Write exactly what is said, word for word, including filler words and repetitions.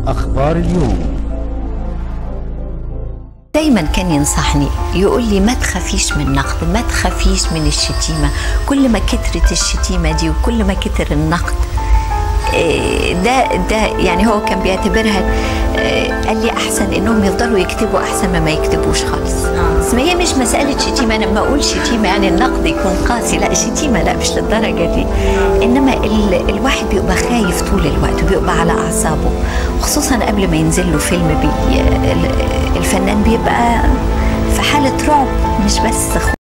أخبار اليوم. دايما كان ينصحني يقول لي ما تخافيش من النقد، ما تخافيش من الشتيمة. كل ما كترت الشتيمة دي وكل ما كتر النقد ده ده يعني هو كان بيعتبرها، قال لي احسن انهم يفضلوا يكتبوا احسن ما ما يكتبوش خالص. بس ما هي مش مسألة شتيمة، انا لما اقول شتيمة يعني النقد يكون قاسي، لا شتيمة لا مش للدرجة دي. انما ال الواحد بيبقى خايف طول الوقت وبيبقى على اعصابه، خصوصا قبل ما ينزل له فيلم بي الفنان بيبقى في حالة رعب مش بس خوف.